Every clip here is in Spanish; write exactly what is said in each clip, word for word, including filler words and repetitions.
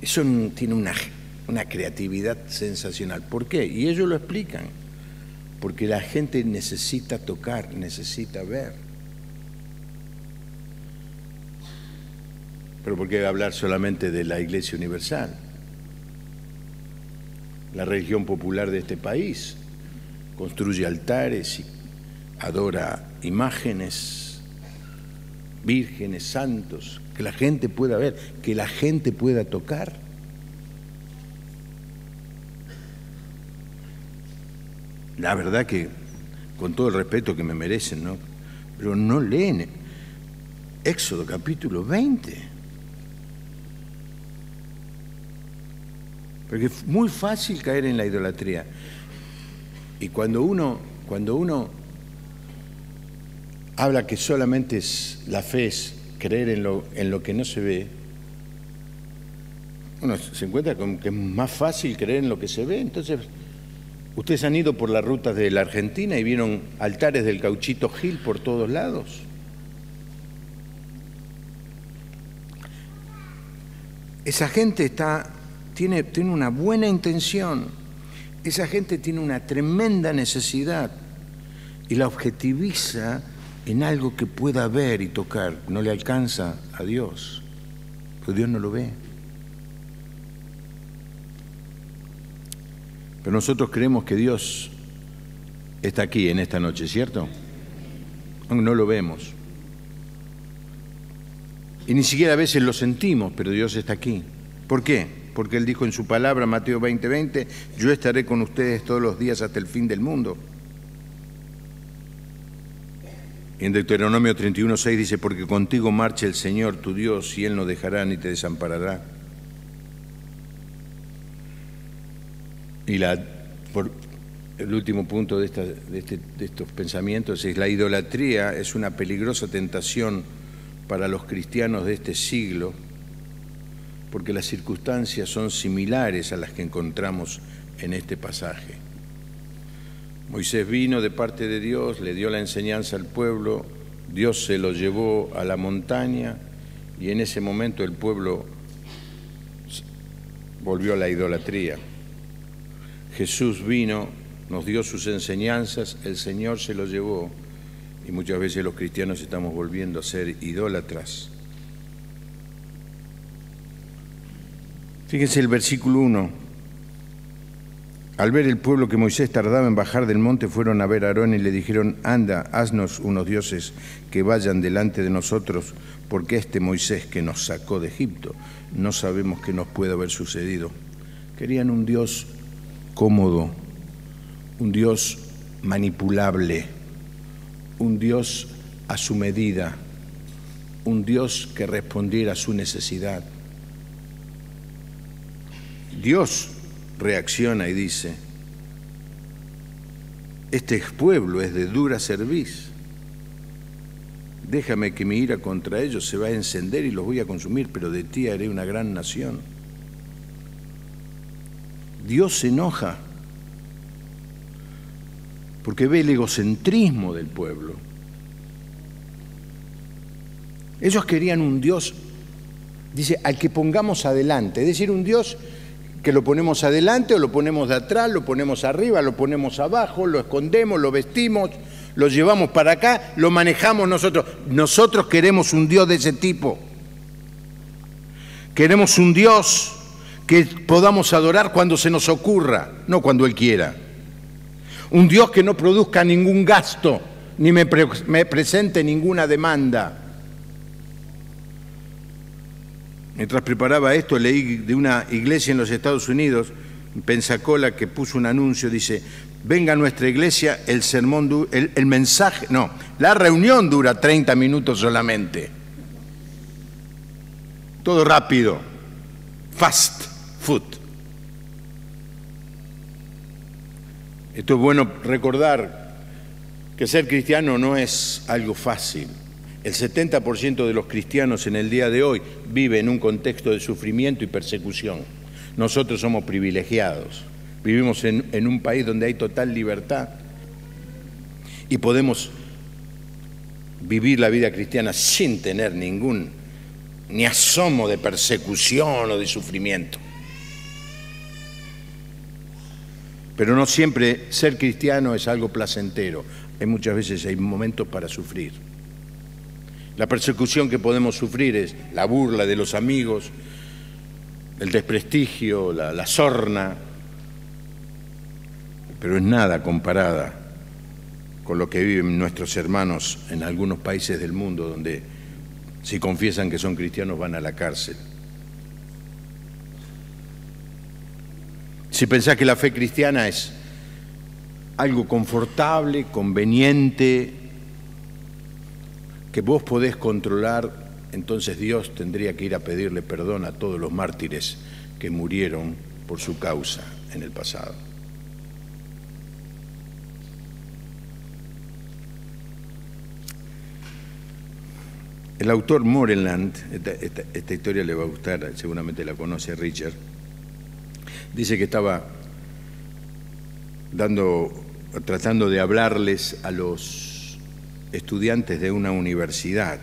Eso tiene una, una creatividad sensacional. ¿Por qué? Y ellos lo explican. Porque la gente necesita tocar, necesita ver. Pero ¿por qué hablar solamente de la Iglesia Universal? La religión popular de este país construye altares y adora imágenes, vírgenes, santos, que la gente pueda ver, que la gente pueda tocar. La verdad que, con todo el respeto que me merecen, ¿no? Pero no leen Éxodo capítulo veinte. Porque es muy fácil caer en la idolatría. Y cuando uno, cuando uno habla que solamente es, la fe es creer en lo, en lo que no se ve, uno se encuentra con que es más fácil creer en lo que se ve. Entonces, ustedes han ido por las rutas de la Argentina y vieron altares del Gauchito Gil por todos lados. Esa gente está, tiene, tiene una buena intención, esa gente tiene una tremenda necesidad y la objetiviza en algo que pueda ver y tocar. No le alcanza a Dios, porque Dios no lo ve. Pero nosotros creemos que Dios está aquí en esta noche, ¿cierto? No lo vemos. Y ni siquiera a veces lo sentimos, pero Dios está aquí. ¿Por qué? Porque Él dijo en su palabra, Mateo veinte, veinte, yo estaré con ustedes todos los días hasta el fin del mundo. Y en Deuteronomio treinta y uno, seis dice, porque contigo marcha el Señor tu Dios y Él no dejará ni te desamparará. Y la, por, el último punto de, esta, de, este, de estos pensamientos es la idolatría es una peligrosa tentación para los cristianos de este siglo, porque las circunstancias son similares a las que encontramos en este pasaje. Moisés vino de parte de Dios, le dio la enseñanza al pueblo, Dios se lo llevó a la montaña y en ese momento el pueblo volvió a la idolatría. Jesús vino, nos dio sus enseñanzas, el Señor se lo llevó y muchas veces los cristianos estamos volviendo a ser idólatras. Fíjense el versículo uno. Al ver el pueblo que Moisés tardaba en bajar del monte, fueron a ver a Aarón y le dijeron, anda, haznos unos dioses que vayan delante de nosotros, porque este Moisés que nos sacó de Egipto, no sabemos qué nos puede haber sucedido. Querían un Dios cómodo, un Dios manipulable, un Dios a su medida, un Dios que respondiera a su necesidad. Dios reacciona y dice, este pueblo es de dura cerviz, déjame que mi ira contra ellos se va a encender y los voy a consumir, pero de ti haré una gran nación. Dios se enoja porque ve el egocentrismo del pueblo. Ellos querían un Dios, dice, al que pongamos adelante, es decir, un Dios que lo ponemos adelante o lo ponemos de atrás, lo ponemos arriba, lo ponemos abajo, lo escondemos, lo vestimos, lo llevamos para acá, lo manejamos nosotros. Nosotros queremos un Dios de ese tipo. Queremos un Dios que podamos adorar cuando se nos ocurra, no cuando Él quiera. Un Dios que no produzca ningún gasto, ni me, pre me presente ninguna demanda. Mientras preparaba esto, leí de una iglesia en los Estados Unidos, en Pensacola, que puso un anuncio, dice, venga a nuestra iglesia, el sermón, el, el mensaje, no, la reunión dura treinta minutos solamente. Todo rápido, fast food. Esto es bueno recordar que ser cristiano no es algo fácil. El setenta por ciento de los cristianos en el día de hoy vive en un contexto de sufrimiento y persecución. Nosotros somos privilegiados. Vivimos en, en un país donde hay total libertad y podemos vivir la vida cristiana sin tener ningún, ni asomo de persecución o de sufrimiento. Pero no siempre ser cristiano es algo placentero. Hay muchas veces hay momentos para sufrir. La persecución que podemos sufrir es la burla de los amigos, el desprestigio, la, la sorna, pero es nada comparada con lo que viven nuestros hermanos en algunos países del mundo donde si confiesan que son cristianos van a la cárcel. Si pensás que la fe cristiana es algo confortable, conveniente, que vos podés controlar, entonces Dios tendría que ir a pedirle perdón a todos los mártires que murieron por su causa en el pasado. El autor Moreland, esta, esta, esta historia le va a gustar, seguramente la conoce Richard, dice que estaba dando, tratando de hablarles a los estudiantes de una universidad.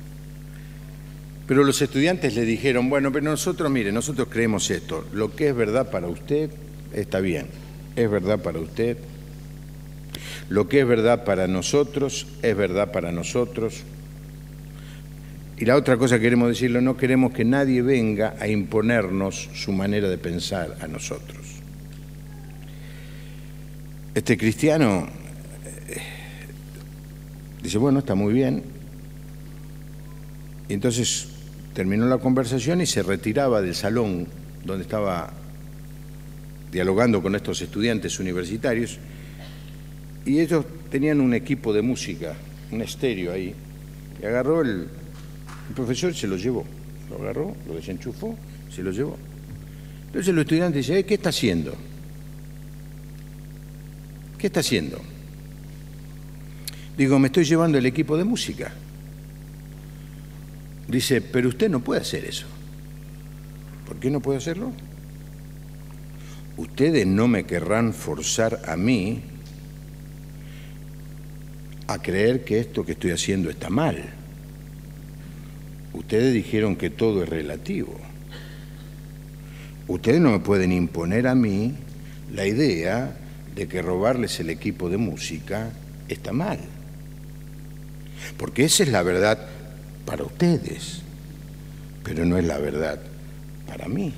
Pero los estudiantes le dijeron, bueno, pero nosotros, mire, nosotros creemos esto, lo que es verdad para usted está bien, es verdad para usted, lo que es verdad para nosotros es verdad para nosotros. Y la otra cosa que queremos decirlo, no queremos que nadie venga a imponernos su manera de pensar a nosotros. Este cristiano eh, dice, bueno, está muy bien. Y entonces terminó la conversación y se retiraba del salón donde estaba dialogando con estos estudiantes universitarios, y ellos tenían un equipo de música, un estéreo ahí, y agarró el... El profesor se lo llevó, lo agarró, lo desenchufó, se lo llevó. Entonces los estudiantes dicen, ¿qué está haciendo? ¿Qué está haciendo? Digo, me estoy llevando el equipo de música. Dice, pero usted no puede hacer eso. ¿Por qué no puede hacerlo? Ustedes no me querrán forzar a mí a creer que esto que estoy haciendo está mal. Ustedes dijeron que todo es relativo. Ustedes no me pueden imponer a mí la idea de que robarles el equipo de música está mal. Porque esa es la verdad para ustedes, pero no es la verdad para mí.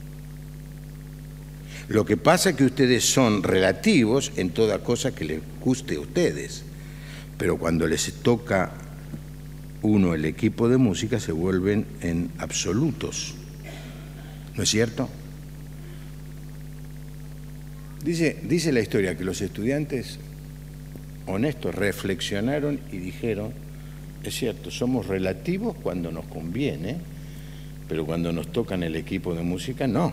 Lo que pasa es que ustedes son relativos en toda cosa que les guste a ustedes, pero cuando les toca uno el equipo de música se vuelven en absolutos. ¿No es cierto? Dice, dice la historia que los estudiantes honestos reflexionaron y dijeron, es cierto, somos relativos cuando nos conviene, pero cuando nos tocan el equipo de música, no.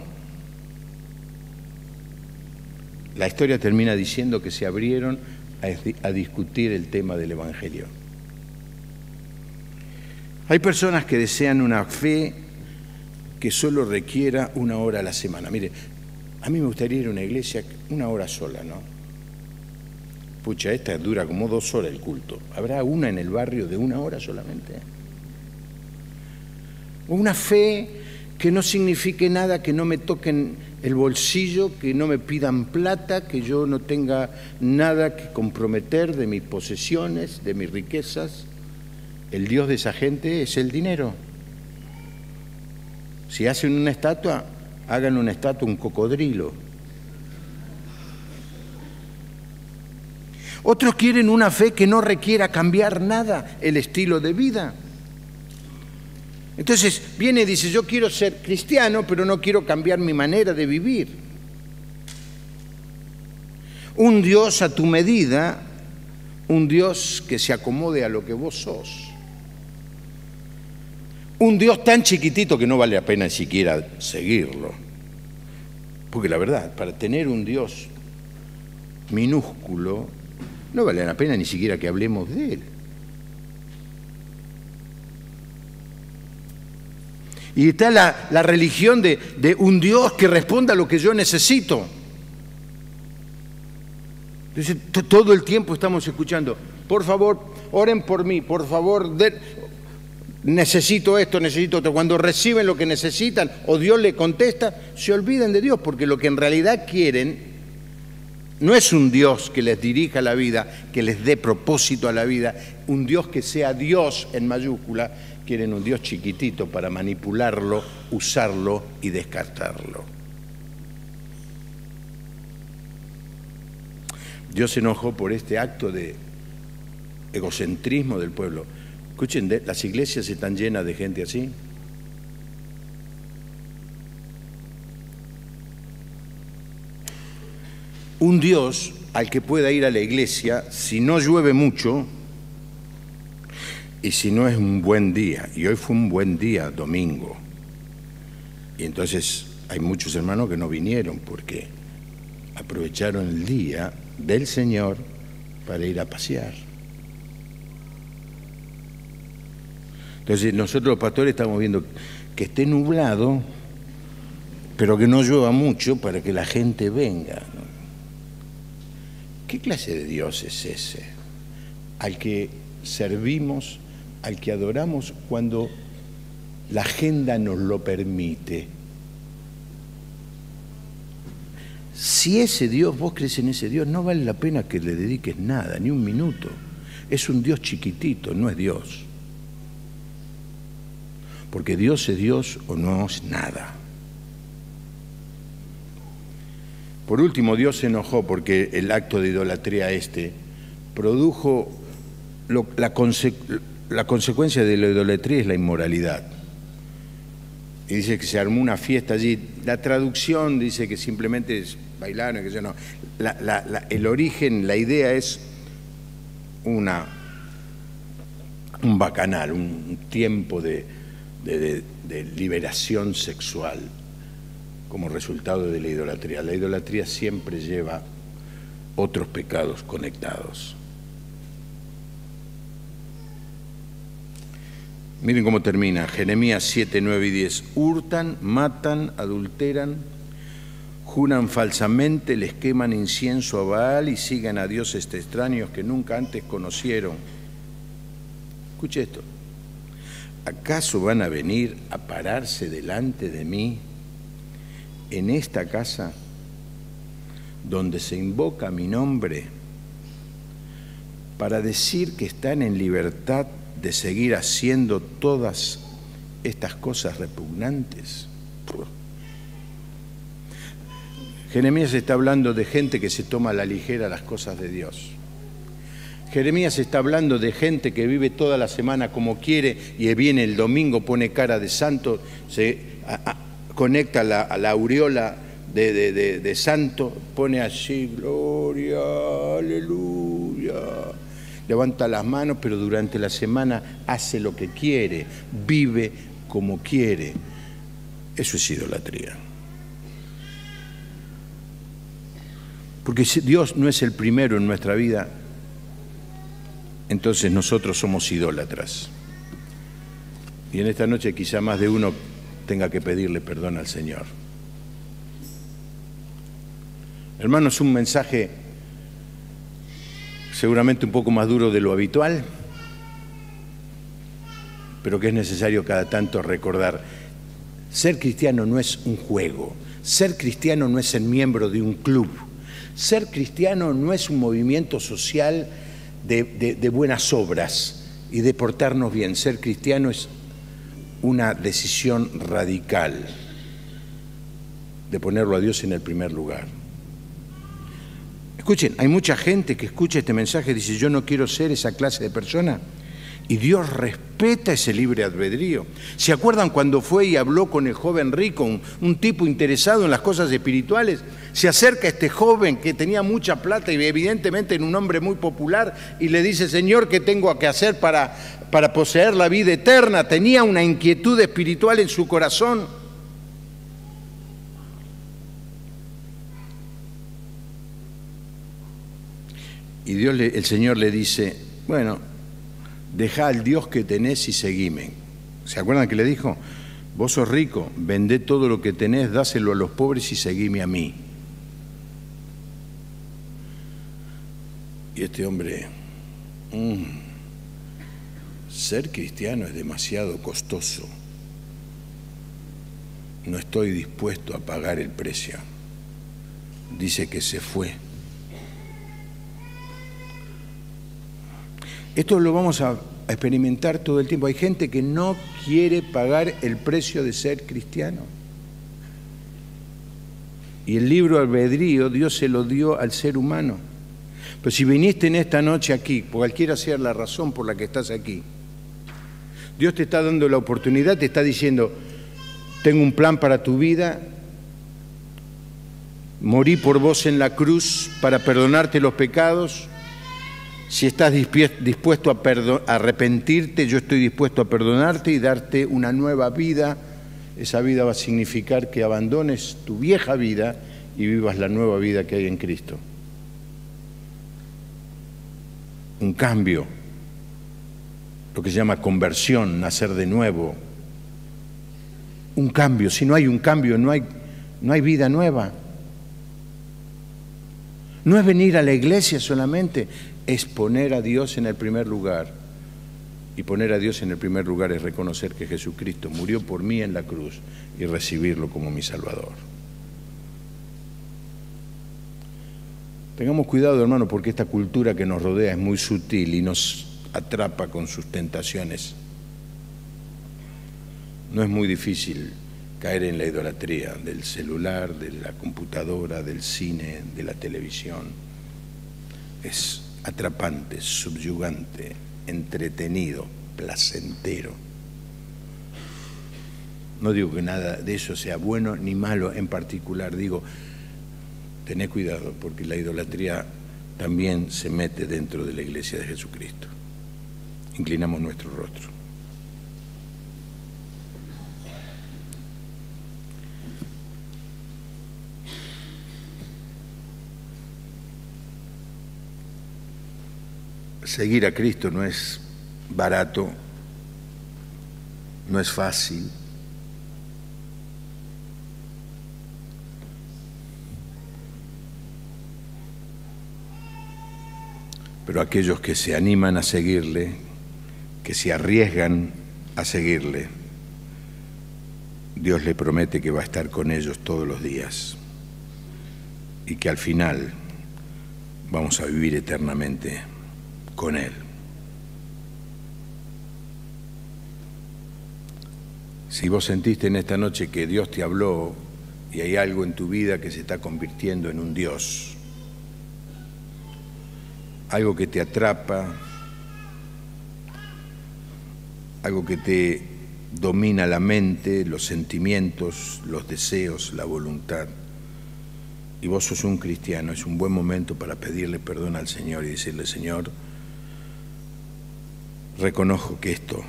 La historia termina diciendo que se abrieron a, a discutir el tema del Evangelio. Hay personas que desean una fe que solo requiera una hora a la semana. Mire, a mí me gustaría ir a una iglesia una hora sola, ¿no? Pucha, esta dura como dos horas el culto. ¿Habrá una en el barrio de una hora solamente? Una fe que no signifique nada, que no me toquen el bolsillo, que no me pidan plata, que yo no tenga nada que comprometer de mis posesiones, de mis riquezas. El Dios de esa gente es el dinero. Si hacen una estatua, hagan una estatua, un cocodrilo. Otros quieren una fe que no requiera cambiar nada el estilo de vida. Entonces viene y dice, yo quiero ser cristiano, pero no quiero cambiar mi manera de vivir. Un Dios a tu medida, un Dios que se acomode a lo que vos sos. Un Dios tan chiquitito que no vale la pena ni siquiera seguirlo. Porque la verdad, para tener un Dios minúsculo, no vale la pena ni siquiera que hablemos de Él. Y está la, la religión de, de un Dios que responda a lo que yo necesito. Entonces, todo el tiempo estamos escuchando, por favor, oren por mí, por favor, de... necesito esto, necesito otro. Cuando reciben lo que necesitan o Dios le contesta, se olvidan de Dios, porque lo que en realidad quieren no es un Dios que les dirija la vida, que les dé propósito a la vida, un Dios que sea Dios en mayúscula. Quieren un Dios chiquitito para manipularlo, usarlo y descartarlo. Dios se enojó por este acto de egocentrismo del pueblo. Escuchen, las iglesias están llenas de gente así. Un Dios al que pueda ir a la iglesia si no llueve mucho y si no es un buen día. Y hoy fue un buen día, domingo. Y entonces hay muchos hermanos que no vinieron porque aprovecharon el día del Señor para ir a pasear. Entonces nosotros los pastores estamos viendo que esté nublado, pero que no llueva mucho para que la gente venga, ¿no? ¿Qué clase de Dios es ese? Al que servimos, al que adoramos cuando la agenda nos lo permite. Si ese Dios, vos crees en ese Dios, no vale la pena que le dediques nada, ni un minuto. Es un Dios chiquitito, no es Dios. Porque Dios es Dios o no es nada. Por último, Dios se enojó porque el acto de idolatría este produjo lo, la, conse, la consecuencia de la idolatría es la inmoralidad. Y dice que se armó una fiesta allí. La traducción dice que simplemente es bailar, que yo no. La, la, la, el origen, la idea es una, un bacanal, un tiempo de, de, de, de liberación sexual como resultado de la idolatría. La idolatría siempre lleva otros pecados conectados. Miren cómo termina, Jeremías siete, nueve y diez. Hurtan, matan, adulteran, juran falsamente, les queman incienso a Baal y siguen a dioses extraños que nunca antes conocieron. Escuche esto. ¿Acaso van a venir a pararse delante de mí en esta casa donde se invoca mi nombre para decir que están en libertad de seguir haciendo todas estas cosas repugnantes? Jeremías está hablando de gente que se toma a la ligera las cosas de Dios. Jeremías está hablando de gente que vive toda la semana como quiere y viene el domingo, pone cara de santo, se a, a, conecta la, a la aureola de, de, de, de santo, pone así, gloria, aleluya, levanta las manos, pero durante la semana hace lo que quiere, vive como quiere. Eso es idolatría. Porque si Dios no es el primero en nuestra vida, entonces nosotros somos idólatras. Y en esta noche quizá más de uno tenga que pedirle perdón al Señor. Hermanos, un mensaje seguramente un poco más duro de lo habitual, pero que es necesario cada tanto recordar. Ser cristiano no es un juego, ser cristiano no es ser miembro de un club, ser cristiano no es un movimiento social de, de, de buenas obras y de portarnos bien. Ser cristiano es una decisión radical de ponerlo a Dios en el primer lugar. Escuchen, hay mucha gente que escucha este mensaje y dice, yo no quiero ser esa clase de persona. Y Dios respeta ese libre albedrío. ¿Se acuerdan cuando fue y habló con el joven rico, un, un tipo interesado en las cosas espirituales? Se acerca a este joven que tenía mucha plata y evidentemente era un hombre muy popular y le dice, Señor, ¿qué tengo que hacer para, para poseer la vida eterna? Tenía una inquietud espiritual en su corazón. Y Dios le, el Señor le dice, bueno, dejá al Dios que tenés y seguime. ¿Se acuerdan que le dijo? Vos sos rico, vendé todo lo que tenés, dáselo a los pobres y seguime a mí. Y este hombre mmm, ser cristiano es demasiado costoso. No estoy dispuesto a pagar el precio. Dice que se fue. Esto lo vamos a experimentar todo el tiempo. Hay gente que no quiere pagar el precio de ser cristiano. Y el libro albedrío Dios se lo dio al ser humano. Pero si viniste en esta noche aquí, cualquiera sea la razón por la que estás aquí, Dios te está dando la oportunidad, te está diciendo, tengo un plan para tu vida, morí por vos en la cruz para perdonarte los pecados. Si estás dispuesto a, a arrepentirte, yo estoy dispuesto a perdonarte y darte una nueva vida. Esa vida va a significar que abandones tu vieja vida y vivas la nueva vida que hay en Cristo. Un cambio, lo que se llama conversión, nacer de nuevo. Un cambio, si no hay un cambio, no hay, no hay vida nueva. No es venir a la iglesia solamente, es poner a Dios en el primer lugar. Y poner a Dios en el primer lugar es reconocer que Jesucristo murió por mí en la cruz y recibirlo como mi Salvador. Tengamos cuidado, hermano, porque esta cultura que nos rodea es muy sutil y nos atrapa con sus tentaciones. No es muy difícil caer en la idolatría del celular, de la computadora, del cine, de la televisión. Es atrapante, subyugante, entretenido, placentero. No digo que nada de eso sea bueno ni malo en particular, digo, tened cuidado porque la idolatría también se mete dentro de la iglesia de Jesucristo. Inclinamos nuestro rostro. Seguir a Cristo no es barato, no es fácil. Pero aquellos que se animan a seguirle, que se arriesgan a seguirle, Dios le promete que va a estar con ellos todos los días y que al final vamos a vivir eternamente con Él. Si vos sentiste en esta noche que Dios te habló y hay algo en tu vida que se está convirtiendo en un Dios, algo que te atrapa, algo que te domina la mente, los sentimientos, los deseos, la voluntad, y vos sos un cristiano, es un buen momento para pedirle perdón al Señor y decirle, Señor, reconozco que esto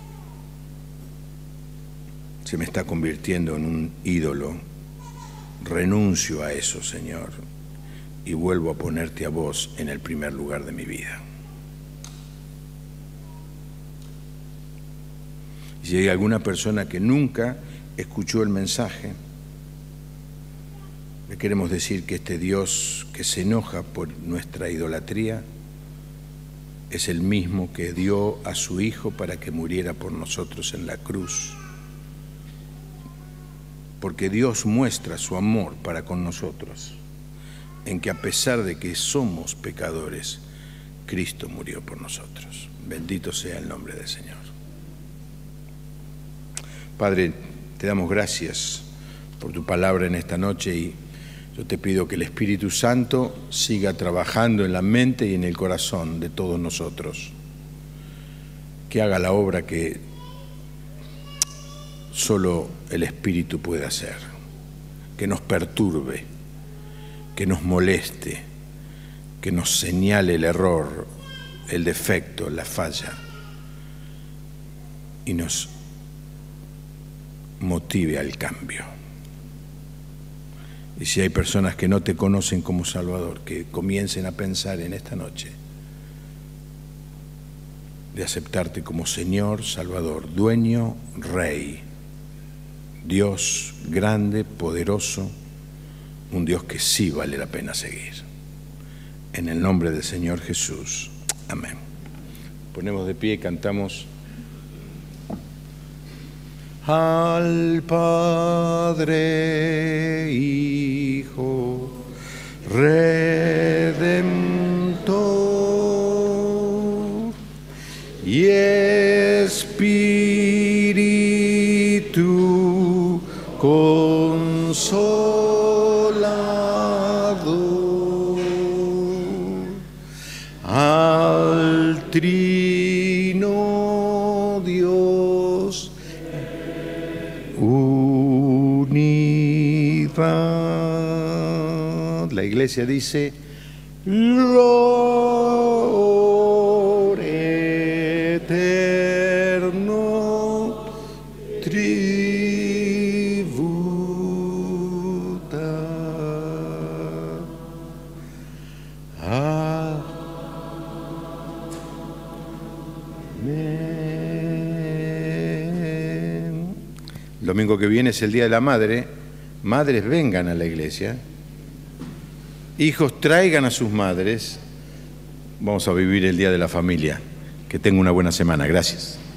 se me está convirtiendo en un ídolo, renuncio a eso, Señor, y vuelvo a ponerte a vos en el primer lugar de mi vida. Y si hay alguna persona que nunca escuchó el mensaje, le queremos decir que este Dios que se enoja por nuestra idolatría es el mismo que dio a su Hijo para que muriera por nosotros en la cruz. Porque Dios muestra su amor para con nosotros, en que a pesar de que somos pecadores, Cristo murió por nosotros. Bendito sea el nombre del Señor. Padre, te damos gracias por tu palabra en esta noche y yo te pido que el Espíritu Santo siga trabajando en la mente y en el corazón de todos nosotros, que haga la obra que solo el Espíritu puede hacer, que nos perturbe, que nos moleste, que nos señale el error, el defecto, la falla y nos motive al cambio. Y si hay personas que no te conocen como Salvador, que comiencen a pensar en esta noche de aceptarte como Señor, Salvador, dueño, Rey, Dios grande, poderoso, un Dios que sí vale la pena seguir. En el nombre del Señor Jesús. Amén. Ponemos de pie y cantamos. Al Padre, Hijo, Redentor y Espíritu Consolador, al Trino Dios unidad. La Iglesia dice: Lord eterno tributa. Amén. El domingo que viene es el Día de la Madre. Madres, vengan a la iglesia. Hijos, traigan a sus madres. Vamos a vivir el Día de la Familia. Que tenga una buena semana. Gracias.